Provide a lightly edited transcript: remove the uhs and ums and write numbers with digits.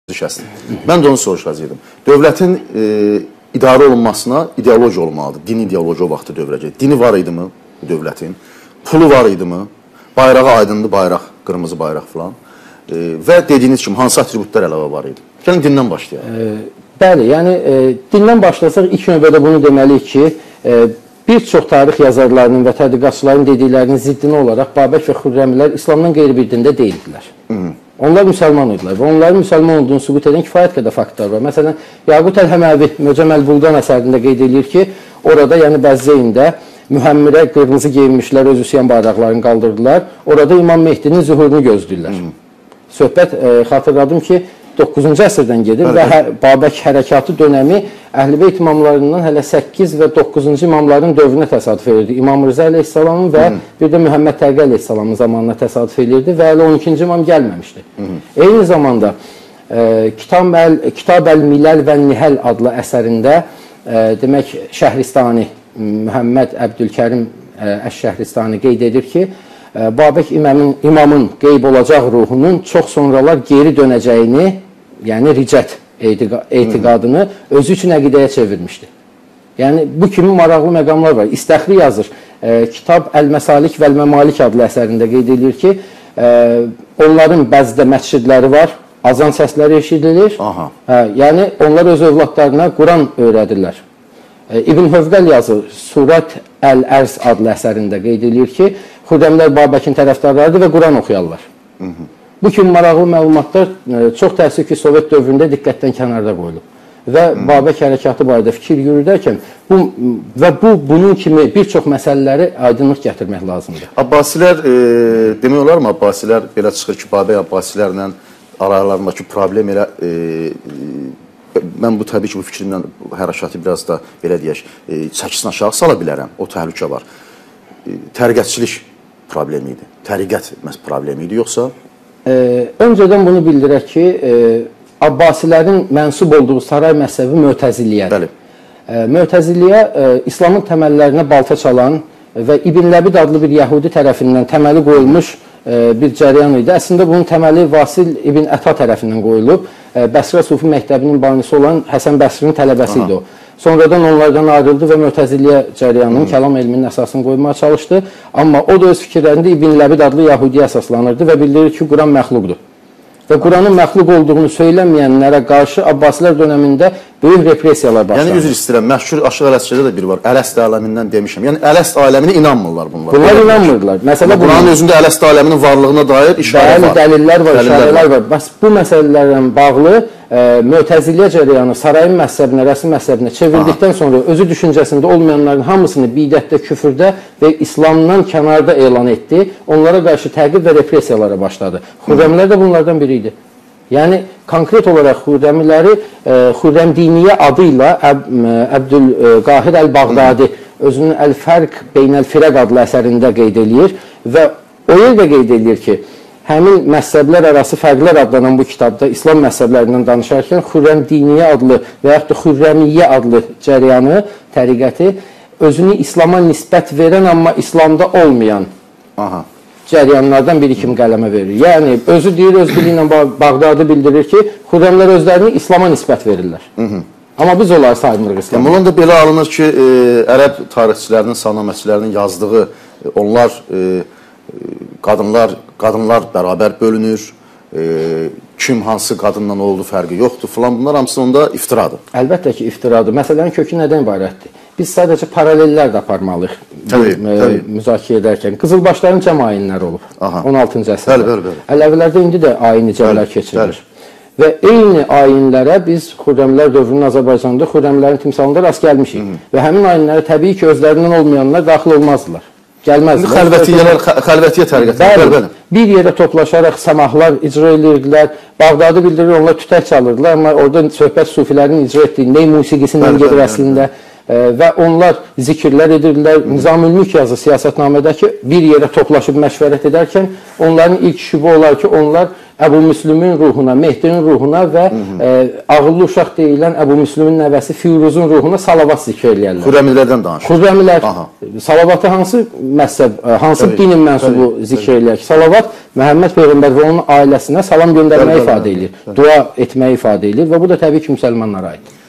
şəxsdir. Mən də onu soruşacaqdım. Dövlətin idarə olunmasına ideologiya olmalıdır. Din ideologiya o vaxtı dövrəcək. Dini var idi mi dövlətin? Pulu var idi mi? Bayrağı aydınlı bayraq, qırmızı bayraq falan. Və dediyiniz kimi hansı atributlar əlavə var idi? Gəlin dindən başlayaq. Bəli, yəni dindən başlasaq ilk növbədə bunu deməliyik ki, bir çox tarix yazarlarının və tədqiqatçıların dediklərinin ziddinə olaraq Babək və Xürrəmilər İslamdan qeyri bir dində deyildilər. Onlar müsəlman idilər və onların müsəlman olduğunu sübut edən kifayət qədər faktlar var. Məsələn, Yaqut Əl-Həməvi Möcəm Əl-Buldan əsərində qeyd edir ki, orada, yəni Bəzzeyində mühəmmirə qırmızı geyinmişlər, öz üsyan bayraqlarını qaldırdılar. Orada İmam Mehdinin zühurunu gözləyirlər. Söhbət, xatırladım ki, 9-cu əsrdən gedir və Babək hərəkatı dönəmi Əhl-i imamlarından hələ 8 və 9-cu imamların dövrünə təsadüf edirdi. İmam Rıza əleyhissalamın və bir də Mühəmməd Təqi əleyhissalamın zamanına təsadüf edirdi və hələ 12-ci imam gəlməmişdi. Eyni zamanda Kitab Əl-Miləl və Nihəl adlı əsərində demək Şəhristani, Mühəmməd Əbdülkərim Əş-Şəhristani qeyd edir ki, Babək imamın qeyb olacaq ruhunun çox sonralar geri dönəcəyini, yəni ricət etiqadını özü üçün əqidəyə çevirmişdi. Yəni, bu kimi maraqlı məqamlar var. İstəxri yazır. Kitab Əl-Məsalik və Əl-Məmalik adlı əsərində qeyd edir ki, onların bəzdə məscidləri var, azan səsləri eşidilir. Yəni, onlar öz övladlarına Quran öyrədirlər. İbn Hövqəl yazır, Surət Əl-Ərz adlı əsərində qeyd edir ki, Xürrəmlər Babəkin tərəfdarlarıdır və Quran oxuyarlar. Bu kimi maraqlı məlumatlar çox təəssüf ki, Sovet dövründə diqqətdən kənarda qoyulub. Və Babək hərəkatı barədə fikir yürüdərkən bunun kimi bir çox məsələləri aydınlıq gətirmək lazımdır. Abbasilər, demək olar mı, Abbasilər belə çıxır ki, Babək Abbasilərlə aralarındakı problem elə... Mən bu təbii ki, bu fikrimdən hərəkatı biraz da, belə deyək, çəkisini aşağı sala bilərəm, o təhlükə var. Təriqətçilik problemi idi, təriqət problemi idi, yoxsa? Öncədən bunu bildirək ki, Abbasilərin mənsub olduğu saray məzhəbi Mötəziliyədir. Mötəziliyyə İslamın təməllərinə balta çalan və İbn Ləbid adlı bir yəhudi tərəfindən təməli qoyulmuş bir cəryan idi. Əslində bunun təməli Vasil İbn Əta tərəfindən qoyulub. Bəsrə Sufi məktəbinin banisi olan Həsən Bəsrinin tələbəsi idi o. Sonradan onlardan ayrıldı və Mötəziliyyə cəryanının kəlam elminin əsasını qoymaya çalışdı. Amma o da öz fikirlərində İbn Ləbid adlı yəhudiyə əsaslanırdı və bildirir ki, Quran məxluqdur. Və Quranın məxluq olduğunu söylənməyənlərə qarşı Abbasilər dönəmində böyük repressiyalar başlandı. Yəni, üzr istəyirəm, məşhur Aşıq Ələsgədə də biri var, Ələst aləmindən demişəm. Yəni, Ələst aləminə inanmırlar bunlar. Bunlar inanmırlar. Quranın özündə Ələst aləminin varlığına dair işarə var. Dəlillər var, işarələr var. Bəs bu məsələlərlə bağlı Mötəziliyyə cəryanı sarayın məzhəbinə, rəsmi məzhəbinə çevirdikdən sonra özü düşüncəsində olmayanların hamısını bidətdə, küfürdə və İslamdan kənarda elan etdi. Onlara qarşı təqib və repressiyalara başladı. Xürrəmilər də bunlardan biri idi. Yəni, konkret olaraq Xürrəmiləri Xürrəmdiniyyə adı ilə Əbdülqahir Əl-Bağdadi özünün Əl-Fərq Beynəl-Firəq adlı əsərində qeyd edir və o yerdə qeyd edir ki, həmin məzhəblər arası fərqlər adlanan bu kitabda İslam məzhəblərindən danışarkən Xürrəmdiniyyə adlı və yaxud da Xürrəmiyyə adlı cəryanı, təriqəti özünü İslama nisbət verən, amma İslamda olmayan cəryanlardan biri kimi qələmə verir. Yəni, özü deyir, öz dili ilə Bağdadı bildirir ki, Xürrəmlər özlərini İslama nisbət verirlər. Amma biz onları saymırıq İslamda. Bunun da belə alınır ki, ərəb tarixçilərinin, salnaməçilərinin yazdığı, onlar qadınlar bərabər bölünür, kim hansı qadınla oldu fərqi yoxdur filan, bunlar hamısı onda iftiradır. Əlbəttə ki, iftiradır. Məsələnin kökü nədən ibarətdir? Biz sadəcə paralellər də aparmalıyıq müzakirə edərkən. Qızılbaşların cəm ayinləri olub 16-cı əsrdə. Ələvilərdə indi də ayini cəmlər keçirilir. Və eyni ayinlərə biz Xürrəmlər dövrünün Azərbaycanda Xürrəmlərin timsalında rast gəlmişik. Və həmin ayinlərə təbii ki, özlərindən olmayanlar daxil olmazdılar. Gəlməzdilər. Xəlvətiyyə təriqəti. Bir yerə toplaşaraq səmahlar icra edirdilər. Bağdadı bildirir, onlar tütək çalırdılar. Amma orada söhbət sufilərin icra etdiyi ney musiqisindən gedir əslində. Və onlar zikirlər edirdilər. Nizam-ül-Mülk yazı siyasətnamədəki bir yerə toplaşıb məşvərət edərkən onların ilk şübhə olar ki, onlar Əbu Müslümin ruhuna, Mehdinin ruhuna və ağıllı uşaq deyilən Əbu Müslümin nəvəsi Firuzun ruhuna salavat zikr eləyərlər. Xürrəmilərdən danışır. Xürrəmilər salavatı hansı məzhəb, hansı dinin mənsubu zikr eləyər ki? Salavat Məhəmməd Peyğəmbər və onun ailəsinə salam göndərməyi ifadə edir, dua etməyi ifadə edir və bu da təbii ki, müsəlmanlara aiddir.